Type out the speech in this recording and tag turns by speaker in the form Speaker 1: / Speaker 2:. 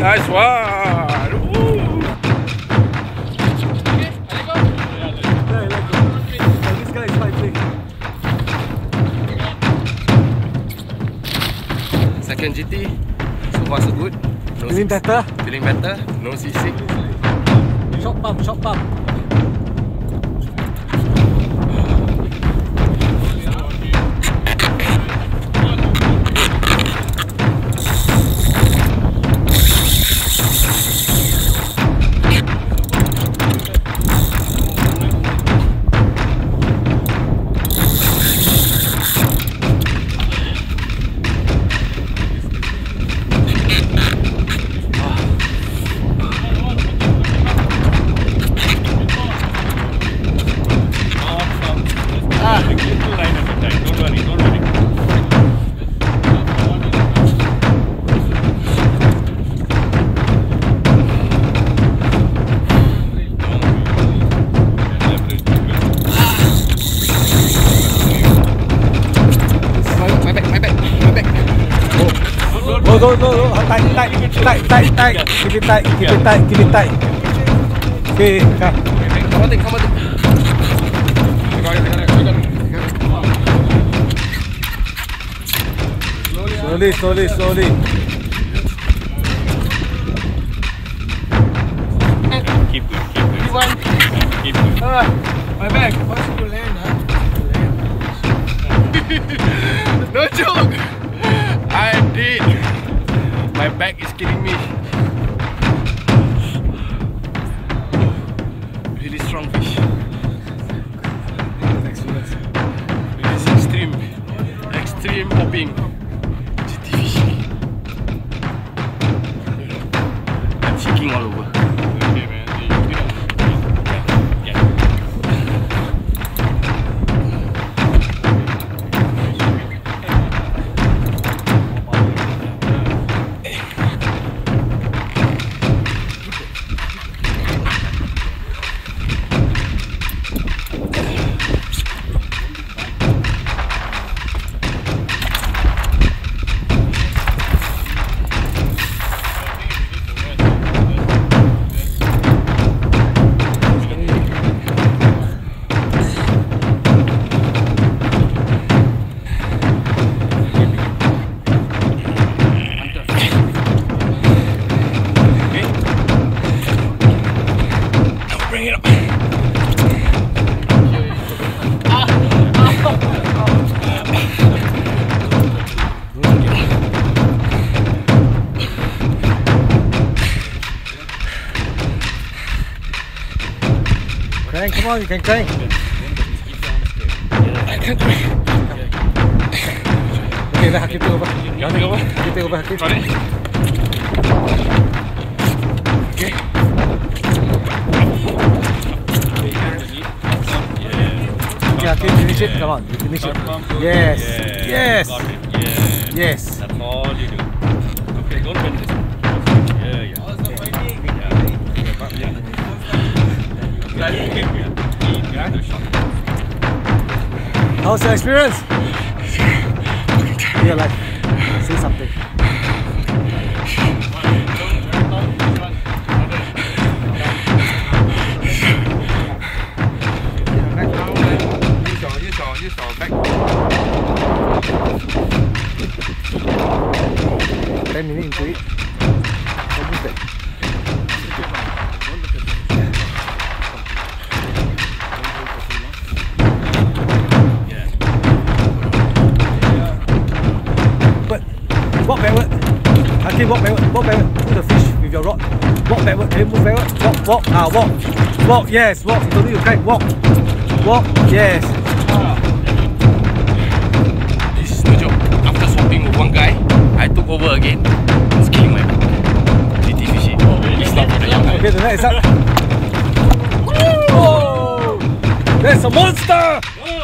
Speaker 1: Nice one. Woo.
Speaker 2: This guy is fighting.
Speaker 1: Second GT, so far so good. No
Speaker 2: Feeling better?
Speaker 1: Feeling better. No seasick.
Speaker 2: Short pump, short pump. Go, tight. Keep it tight. Okay, come.
Speaker 1: Come on.
Speaker 2: Slowly.
Speaker 3: Keep good. Keep good.
Speaker 1: My back. Why should you land, No joke. I did. My back is killing me. Really strong fish. This extreme popping. GT fishing. I'm shaking all over.
Speaker 3: Okay, man. Yeah.
Speaker 1: Bring it up.
Speaker 2: Crank, come on, you can crank.
Speaker 1: I can't crank.
Speaker 2: Okay, dah Hakim take over. You want to take over? You take over, Hakim.
Speaker 1: Okay.
Speaker 2: Okay, Hakim, finish it. Come on, you finish it. Yes.
Speaker 3: Got it.
Speaker 2: Yes.
Speaker 3: That's all you do. Okay, don't bend this. Yeah.
Speaker 2: How's your experience? You're like, say something.
Speaker 1: Use your back.
Speaker 2: 10 minutes into it. Almost there. But walk backward. Hakim, walk backward. Put the fish with your rod. Walk backward. Can you move backward? Walk. Walk. Yes, walk. Don't need to crank. Walk. Yes.
Speaker 1: This is no joke. After swapping with one guy, I took over again. It's killing my back. GT fishing. It's not for the young guy.
Speaker 2: Okay, the net is up. Oh! That's a monster!